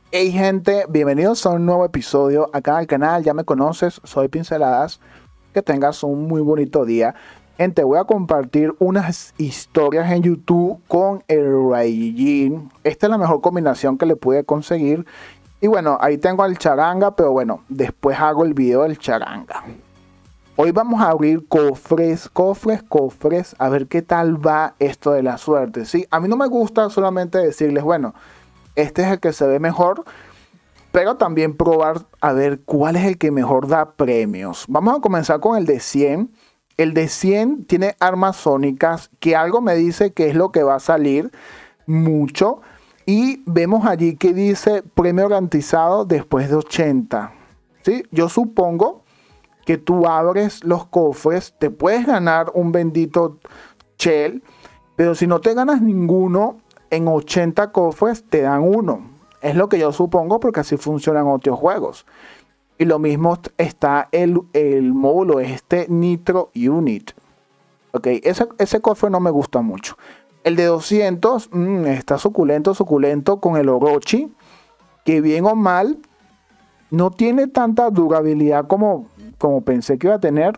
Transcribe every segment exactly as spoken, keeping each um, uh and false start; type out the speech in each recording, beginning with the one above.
Hey gente, bienvenidos a un nuevo episodio acá al canal. Ya me conoces, soy Pinceladas. Que tengas un muy bonito día. Gente, voy a compartir unas historias en YouTube con el Raijin. Esta es la mejor combinación que le pude conseguir. Y bueno, ahí tengo al charanga, pero bueno, después hago el video del charanga. Hoy vamos a abrir cofres, cofres, cofres, a ver qué tal va esto de la suerte. Sí, a mí no me gusta solamente decirles, bueno, este es el que se ve mejor, pero también probar a ver cuál es el que mejor da premios. Vamos a comenzar con el de cien. El de cien tiene armas sónicas, que algo me dice que es lo que va a salir mucho. Y vemos allí que dice premio garantizado después de ochenta. ¿Sí? Yo supongo que tú abres los cofres, te puedes ganar un bendito shell, pero si no te ganas ninguno, en ochenta cofres te dan uno. Es lo que yo supongo porque así funcionan otros juegos. Y lo mismo está el, el módulo este Nitro Unit. Ok, ese, ese cofre no me gusta mucho. El de doscientos mmm, está suculento, suculento con el Orochi. Que bien o mal, no tiene tanta durabilidad como, como pensé que iba a tener.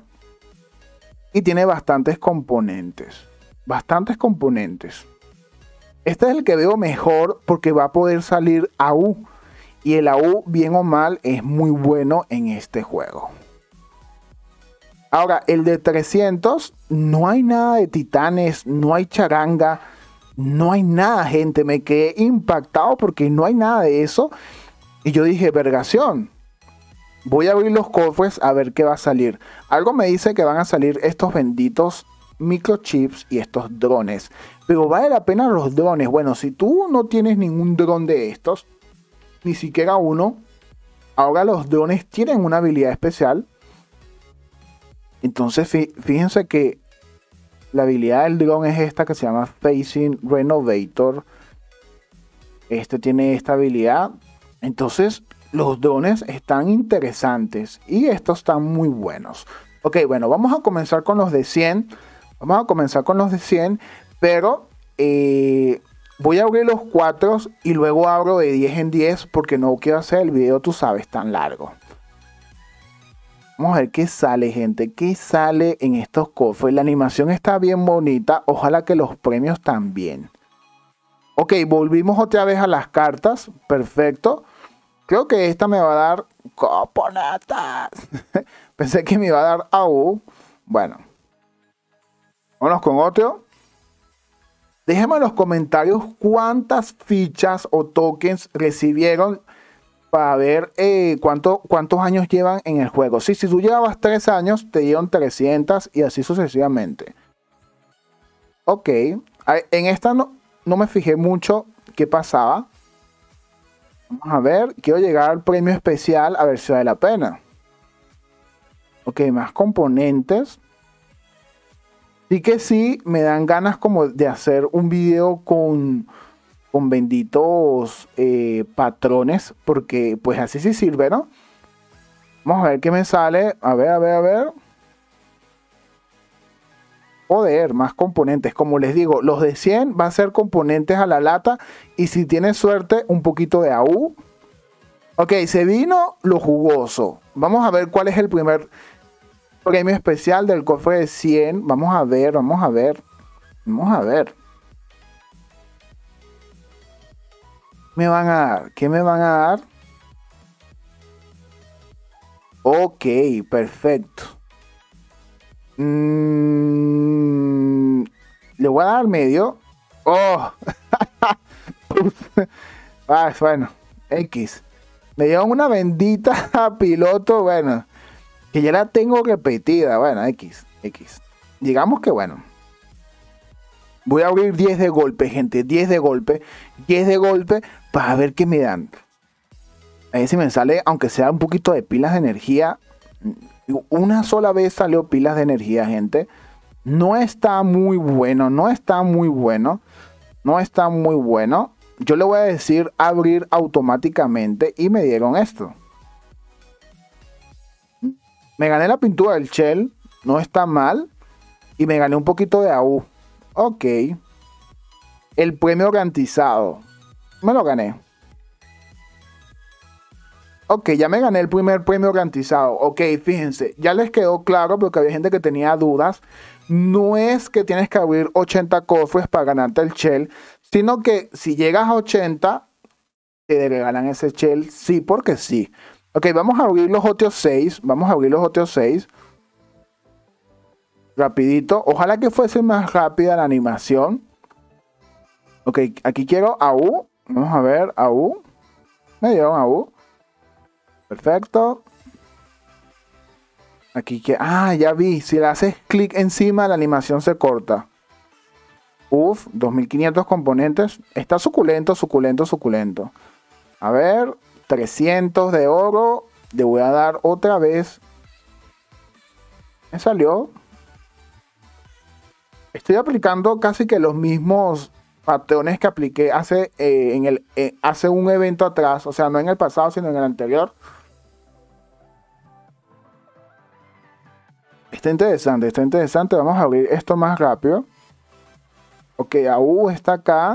Y tiene bastantes componentes. Bastantes componentes. Este es el que veo mejor porque va a poder salir A U. Y el A U, bien o mal, es muy bueno en este juego. Ahora, el de trescientos, no hay nada de titanes, no hay charanga, no hay nada, gente. Me quedé impactado porque no hay nada de eso. Y yo dije, vergación. Voy a abrir los cofres a ver qué va a salir. Algo me dice que van a salir estos benditos microchips y estos drones. Pero vale la pena los drones. Bueno, si tú no tienes ningún dron de estos, ni siquiera uno, ahora los drones tienen una habilidad especial. Entonces fíjense que la habilidad del dron es esta que se llama Facing Renovator. Este tiene esta habilidad. Entonces los drones están interesantes y estos están muy buenos. Ok, bueno, vamos a comenzar con los de cien. Vamos a comenzar con los de cien, pero eh, voy a abrir los cuatro y luego abro de diez en diez porque no quiero hacer el video, tú sabes, tan largo. Vamos a ver qué sale, gente, qué sale en estos cofres. La animación está bien bonita, ojalá que los premios también. Ok, volvimos otra vez a las cartas, perfecto. Creo que esta me va a dar coponatas. Pensé que me iba a dar A U. Bueno. Vámonos con otro. Déjenme en los comentarios cuántas fichas o tokens recibieron para ver eh, cuánto, cuántos años llevan en el juego. Sí, si tú llevabas tres años, te dieron trescientos y así sucesivamente. Ok. En esta no, no me fijé mucho qué pasaba. Vamos a ver. Quiero llegar al premio especial a ver si vale la pena. Ok, más componentes. Sí que sí, me dan ganas como de hacer un video con, con benditos eh, patrones, porque pues así sí sirve, ¿no? Vamos a ver qué me sale. A ver, a ver, a ver. Joder, más componentes. Como les digo, los de cien va a ser componentes a la lata. Y si tienes suerte, un poquito de A U. Ok, se vino lo jugoso. Vamos a ver cuál es el primer premio especial del cofre de cien. Vamos a ver, vamos a ver. Vamos a ver. ¿Qué me van a dar? ¿Qué me van a dar? Ok, perfecto. Mm, le voy a dar medio. Oh. Ah, bueno. X. Me dieron una bendita piloto. Bueno. Que ya la tengo repetida. Bueno, X. X. Digamos que bueno. Voy a abrir diez de golpe, gente. diez de golpe. diez de golpe. Para ver qué me dan. A ver si me sale, aunque sea un poquito de pilas de energía. Una sola vez salió pilas de energía, gente. No está muy bueno. No está muy bueno. No está muy bueno. Yo le voy a decir abrir automáticamente. Y me dieron esto. Me gané la pintura del shell. No está mal. Y me gané un poquito de A U. Ok. El premio garantizado. Me lo gané. Ok, ya me gané el primer premio garantizado. Ok, fíjense, ya les quedó claro porque había gente que tenía dudas. No es que tienes que abrir ochenta cofres para ganarte el shell, sino que si llegas a ochenta, te regalan ese shell, sí, porque sí. Ok, vamos a abrir los otros seis. Vamos a abrir los otros seis. Rapidito. Ojalá que fuese más rápida la animación. Ok, aquí quiero A U. Vamos a ver, A U. Me dieron A U. Perfecto. Aquí que... Ah, ya vi. Si le haces clic encima, la animación se corta. Uf, dos mil quinientos componentes. Está suculento, suculento, suculento. A ver, trescientos de oro. Le voy a dar otra vez. Me salió. Estoy aplicando casi que los mismos patrones que apliqué hace, eh, en el, eh, hace un evento atrás. O sea, no en el pasado, sino en el anterior. Está interesante, está interesante. Vamos a abrir esto más rápido. Ok, A U está acá.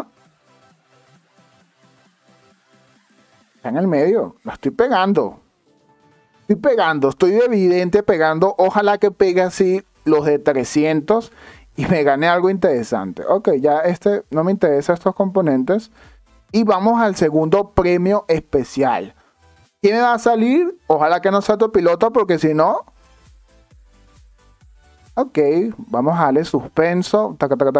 Está en el medio. La estoy pegando. Estoy pegando. Estoy evidente pegando. Ojalá que pegue así los de trescientos. Y me gane algo interesante. Ok, ya este no me interesa estos componentes. Y vamos al segundo premio especial. ¿Quién me va a salir? Ojalá que no sea tu piloto, porque si no... Ok, vamos a darle suspenso.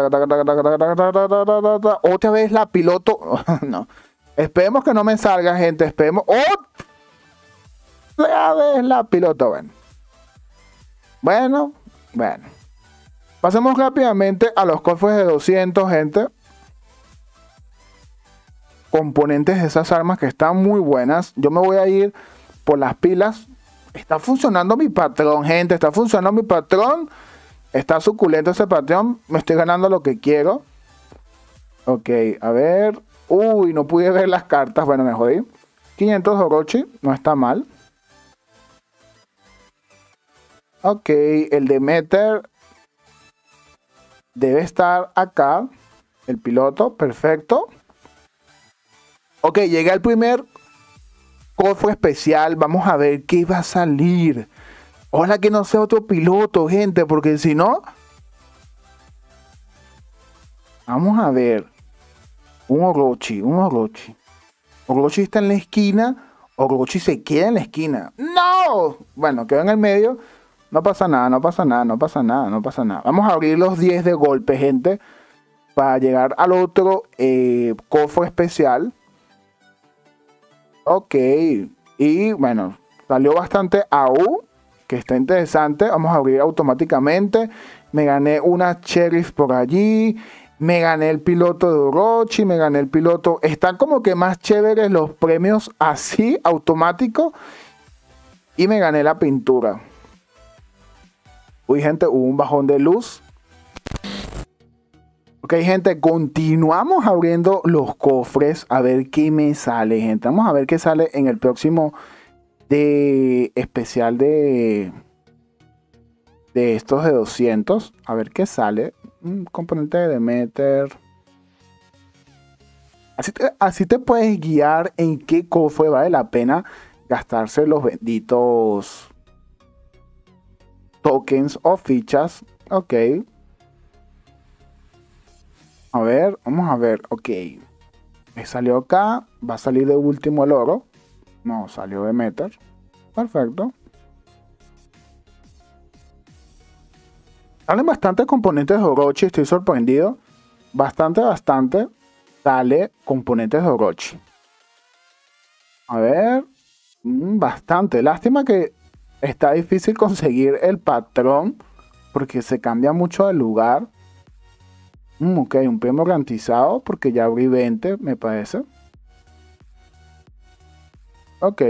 Otra vez la piloto. No. Esperemos que no me salga, gente. Esperemos. Otra vez la piloto. Bueno. Bueno. Bueno. Pasemos rápidamente a los cofres de doscientos, gente. Componentes de esas armas que están muy buenas. Yo me voy a ir por las pilas. Está funcionando mi patrón, gente. Está funcionando mi patrón. Está suculento ese patrón. Me estoy ganando lo que quiero. Ok, a ver. Uy, no pude ver las cartas. Bueno, me jodí. quinientos Orochi. No está mal. Ok, el Demeter debe estar acá. El piloto, perfecto. Ok, llega el primer cofre especial. Vamos a ver qué va a salir. Ojalá que no sea otro piloto, gente, porque si no... Vamos a ver. Un Orochi, un Orochi. Orochi está en la esquina. Orochi se queda en la esquina. ¡No! Bueno, quedó en el medio. No pasa nada, no pasa nada, no pasa nada, no pasa nada. Vamos a abrir los diez de golpe, gente. Para llegar al otro eh, cofre especial. Ok. Y bueno, salió bastante A U. Que está interesante. Vamos a abrir automáticamente. Me gané una Sheriff por allí. Me gané el piloto de Orochi. Me gané el piloto. Están como que más chéveres los premios así, automático. Y me gané la pintura. Uy, gente, hubo un bajón de luz. Ok, gente, continuamos abriendo los cofres. A ver qué me sale, gente. Vamos a ver qué sale en el próximo de especial de de estos de doscientos. A ver qué sale. Un componente de Demeter. Así te, así te puedes guiar en qué cofre vale la pena gastarse los benditos tokens o fichas. Ok. A ver, vamos a ver. Ok. Me salió acá. Va a salir de último el oro. No, salió Demeter. Perfecto. Salen bastantes componentes de Orochi. Estoy sorprendido. Bastante, bastante. Sale componentes de Orochi. A ver. Mmm, bastante. Lástima que está difícil conseguir el patrón. Porque se cambia mucho de lugar. Mm, ok, un premio garantizado. Porque ya abrí veinte, me parece. Ok.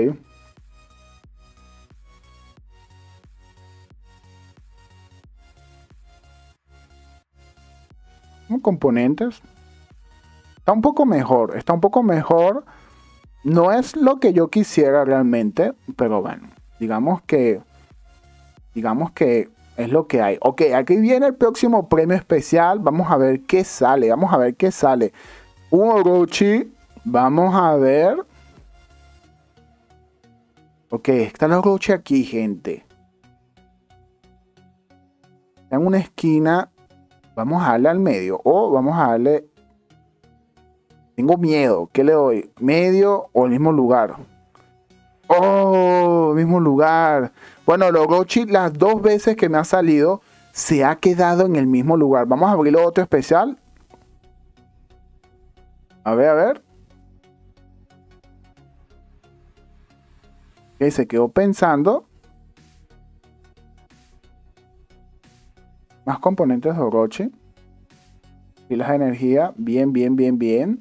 Componentes. Está un poco mejor. Está un poco mejor. No es lo que yo quisiera realmente. Pero bueno. Digamos que. Digamos que es lo que hay. Ok, aquí viene el próximo premio especial. Vamos a ver qué sale. Vamos a ver qué sale. Un Orochi. Vamos a ver. Ok, está el Orochi aquí, gente. Está en una esquina. Vamos a darle al medio. O vamos a darle... Tengo miedo. ¿Qué le doy? ¿Medio o el mismo lugar? ¡Oh! Mismo lugar. Bueno, el Orochi las dos veces que me ha salido se ha quedado en el mismo lugar. Vamos a abrirlo otro especial. A ver, a ver. Ok, se quedó pensando. Más componentes de Orochi. Pilas de energía. Bien, bien, bien, bien.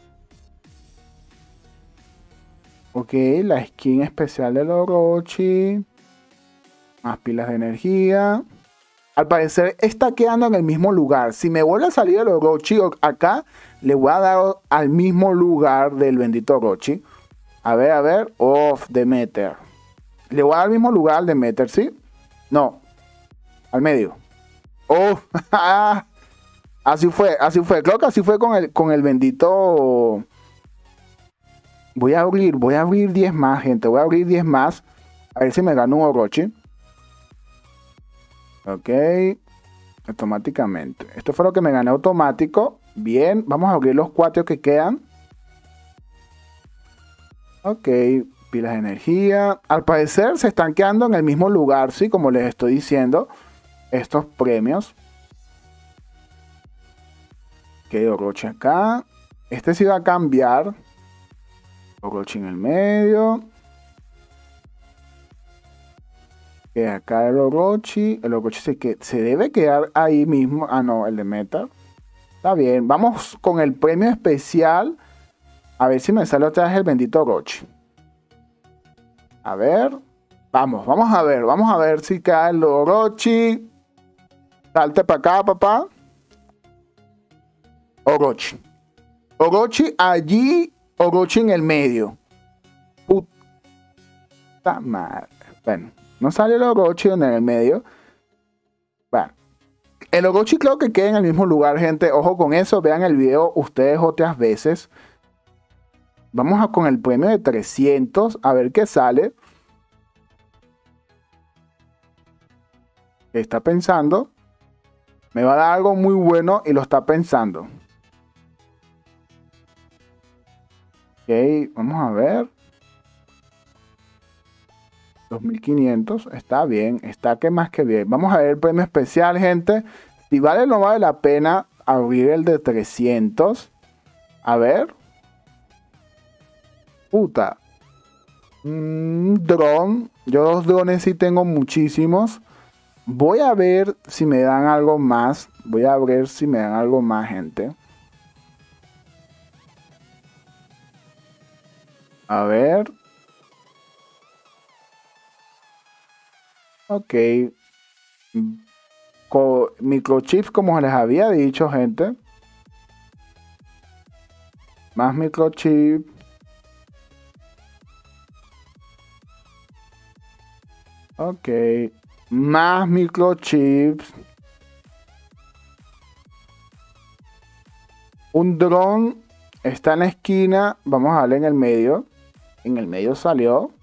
Ok, la skin especial del Orochi. Más pilas de energía. Al parecer está quedando en el mismo lugar. Si me vuelve a salir el Orochi acá, le voy a dar al mismo lugar del bendito Orochi. A ver, a ver. Off, Demeter. Le voy a dar al mismo lugar al Demeter, ¿sí? No. Al medio. Oh, así fue, así fue. Creo que así fue con el, con el bendito... Voy a abrir, voy a abrir diez más, gente. Voy a abrir diez más. A ver si me gano un Orochi. Ok. Automáticamente. Esto fue lo que me gané automático. Bien. Vamos a abrir los cuatro que quedan. Ok. Pilas de energía. Al parecer se están quedando en el mismo lugar, ¿sí? Como les estoy diciendo. Estos premios. Ok, Orochi acá. Este sí va a cambiar. Orochi en el medio. Que acá el Orochi. El Orochi se, que, se debe quedar ahí mismo. Ah, no, el de Meta. Está bien. Vamos con el premio especial. A ver si me sale otra vez el bendito Orochi. A ver. Vamos, vamos a ver. Vamos a ver si cae el Orochi. Salte para acá, papá. Orochi. Orochi allí. Orochi en el medio. Puta madre. Bueno, no sale el Orochi en el medio. Bueno, el Orochi creo que queda en el mismo lugar, gente. Ojo con eso. Vean el video ustedes otras veces. Vamos a con el premio de trescientos. A ver qué sale. ¿Qué está pensando? Me va a dar algo muy bueno y lo está pensando. Ok, vamos a ver. dos mil quinientos, está bien, está que más que bien. Vamos a ver el premio especial, gente. Si vale o no vale la pena abrir el de trescientos. A ver. Puta. Mm, dron. Yo los drones sí tengo muchísimos. Voy a ver si me dan algo más. Voy a ver si me dan algo más, gente. A ver. Ok. Con microchips, como les había dicho, gente. Más microchips. Ok. Más microchips. Un dron está en la esquina. Vamos a darle en el medio. En el medio salió.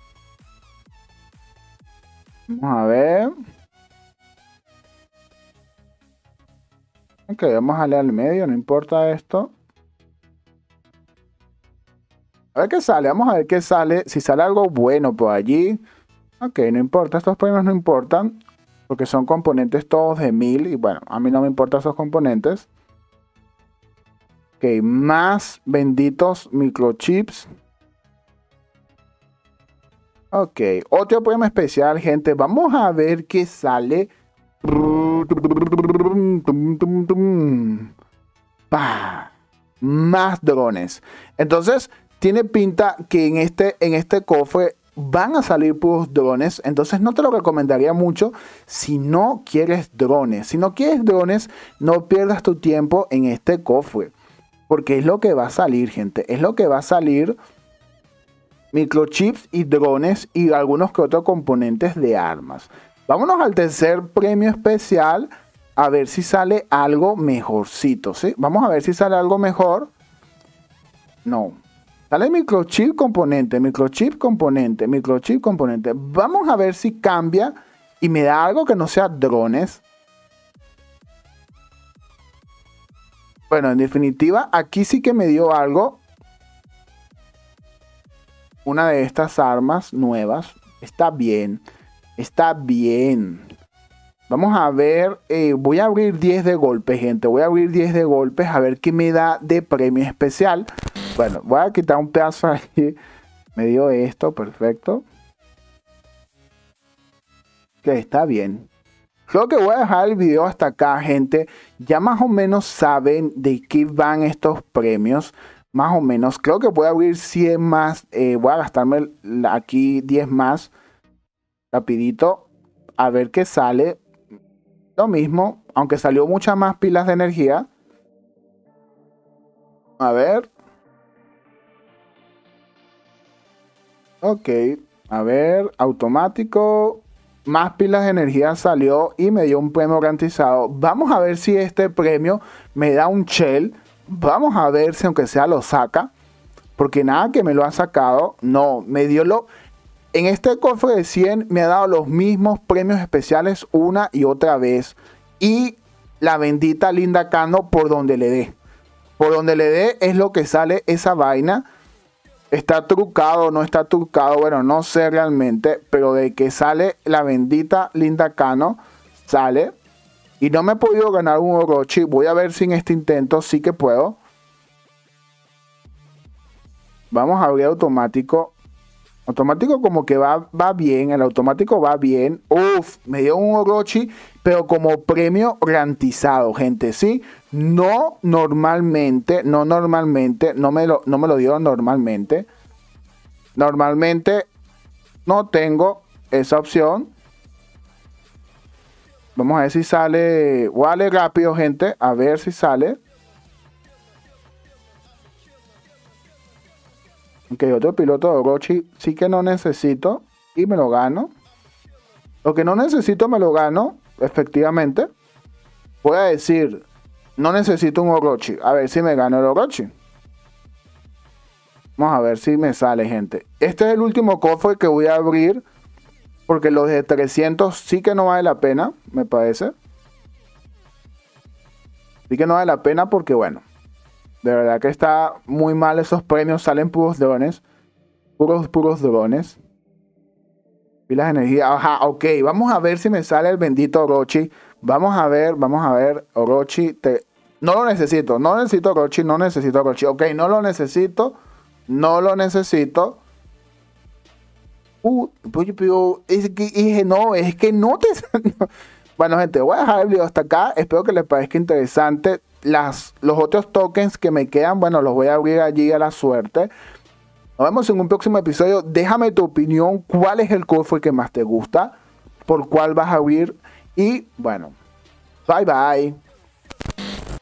Vamos a ver. Ok, vamos a darle al medio. No importa esto. A ver qué sale. Vamos a ver qué sale. Si sale algo bueno por allí. Ok, no importa. Estos premios no importan. Porque son componentes todos de mil. Y bueno, a mí no me importan esos componentes. Ok, más benditos microchips. Ok, otro premio especial, gente. Vamos a ver qué sale. ¡Pah! Más drones. Entonces, tiene pinta que en este, en este cofre van a salir puros drones. Entonces, no te lo recomendaría mucho si no quieres drones. Si no quieres drones, no pierdas tu tiempo en este cofre. Porque es lo que va a salir, gente. Es lo que va a salir. Microchips y drones y algunos que otros componentes de armas. Vámonos al tercer premio especial. A ver si sale algo mejorcito, ¿sí? Vamos a ver si sale algo mejor. No. Sale microchip componente, microchip componente, microchip componente. Vamos a ver si cambia y me da algo que no sea drones. Bueno, en definitiva, aquí sí que me dio algo. Una de estas armas nuevas. Está bien. Está bien. Vamos a ver. Eh, voy a abrir diez de golpe, gente. Voy a abrir diez de golpes a ver qué me da de premio especial. Bueno, voy a quitar un pedazo ahí. Me dio esto, perfecto. Que está bien. Creo que voy a dejar el video hasta acá, gente. Ya más o menos saben de qué van estos premios. Más o menos. Creo que voy a abrir cien más. Eh, voy a gastarme aquí diez más. Rapidito. A ver qué sale. Lo mismo. Aunque salió muchas más pilas de energía. A ver. Ok. A ver. Automático. Más pilas de energía salió y me dio un premio garantizado. Vamos a ver si este premio me da un shell. Vamos a ver si aunque sea lo saca. Porque nada que me lo ha sacado. No, me dio lo... En este cofre de cien me ha dado los mismos premios especiales una y otra vez. Y la bendita Linda Cano por donde le dé. Por donde le dé es lo que sale esa vaina. Está trucado, no está trucado, bueno, no sé realmente, pero de que sale la bendita Linda Cano, sale. Y no me he podido ganar un Orochi. Voy a ver si en este intento sí que puedo. Vamos a abrir automático. Automático como que va, va bien, el automático va bien. Uf, me dio un Orochi, pero como premio garantizado, gente, ¿sí? No normalmente, no normalmente, no me lo, no me lo dio normalmente. Normalmente no tengo esa opción. Vamos a ver si sale. Vale, rápido, gente, a ver si sale. Ok, otro piloto de Orochi sí que no necesito y me lo gano. Lo que no necesito me lo gano, efectivamente. Voy a decir, no necesito un Orochi. A ver si me gano el Orochi. Vamos a ver si me sale, gente. Este es el último cofre que voy a abrir. Porque los de trescientos sí que no vale la pena, me parece. Sí que no vale la pena porque, bueno. De verdad que está muy mal esos premios. Salen puros drones. Puros, puros drones. Pilas de energía. Ajá, ok. Vamos a ver si me sale el bendito Orochi. Vamos a ver, vamos a ver. Orochi. Te... No lo necesito. No necesito Orochi. No necesito Orochi. Ok, no lo necesito. No lo necesito. Uh, pues yo es que dije, no, es que no te... Bueno, gente, voy a dejar el video hasta acá. Espero que les parezca interesante. Las, los otros tokens que me quedan, bueno, los voy a abrir allí a la suerte. Nos vemos en un próximo episodio. Déjame tu opinión. ¿Cuál es el cofre que más te gusta? ¿Por cuál vas a abrir? Y bueno, bye bye.